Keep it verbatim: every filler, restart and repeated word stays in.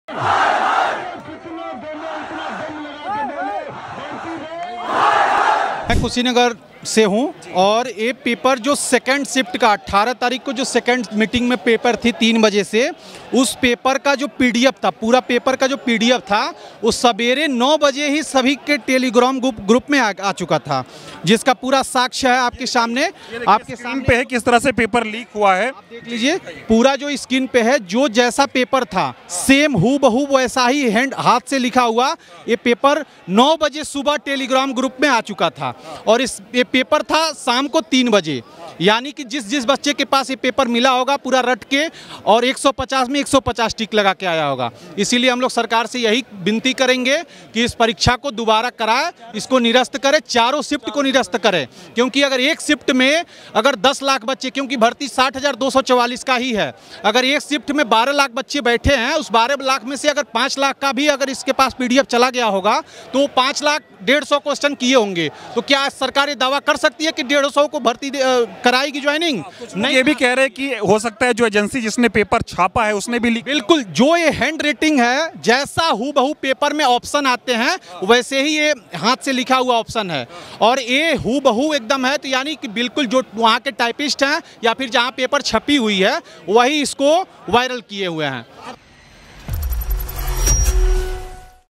मैं कुशीनगर से हूँ और ये पेपर जो सेकंड शिफ्ट का अट्ठारह तारीख को जो सेकंड मीटिंग में पेपर थी तीन बजे से, उस पेपर का जो पीडीएफ था, पूरा पेपर का जो पीडीएफ था, वो सवेरे नौ बजे ही सभी के टेलीग्राम ग्रुप ग्रुप में आ, आ चुका था, जिसका पूरा साक्ष्य है आपके सामने। आपके स्क्रीन पे है किस तरह से पेपर लीक हुआ है, आप देख लीजिए। पूरा जो स्क्रीन पे है, जो जैसा पेपर था सेम हूबहू वैसा ही हैंड हाथ से लिखा हुआ ये पेपर नौ बजे सुबह टेलीग्राम ग्रुप में आ चुका था। और इस ये पेपर था शाम को तीन बजे, यानी कि जिस जिस बच्चे के पास ये पेपर मिला होगा पूरा रट के और एक सौ पचास में एक सौ पचास टिक लगा के आया होगा। इसीलिए हम लोग सरकार से यही विनती करेंगे कि इस परीक्षा को दोबारा कराए, इसको निरस्त करे, चारों शिफ्ट को निरस्त करे। क्योंकि अगर एक शिफ्ट में अगर दस लाख बच्चे, क्योंकि भर्ती साठ हज़ार दो सौ चवालीस का ही है, अगर एक शिफ्ट में बारह लाख बच्चे बैठे हैं, उस बारह लाख में से अगर पाँच लाख का भी अगर इसके पास पीडीएफ चला गया होगा तो पाँच लाख डेढ़ सौ क्वेश्चन किए होंगे। तो क्या सरकार ये दावा कर सकती है कि डेढ़ सौ को भर्ती कराएगी ज्वाइनिंग? नहीं, ये भी कह रहे हैं कि हो सकता है जो एजेंसी जिसने पेपर छापा है उसने भी। बिल्कुल, जो ये हैंड रेटिंग है, जैसा हूबहू पेपर में ऑप्शन आते हैं वैसे ही ये हाथ से लिखा हुआ ऑप्शन है और ये हूबहू एकदम है। तो यानी कि बिल्कुल जो वहाँ के टाइपिस्ट हैं या फिर जहाँ पेपर छपी हुई है वही इसको वायरल किए हुए हैं।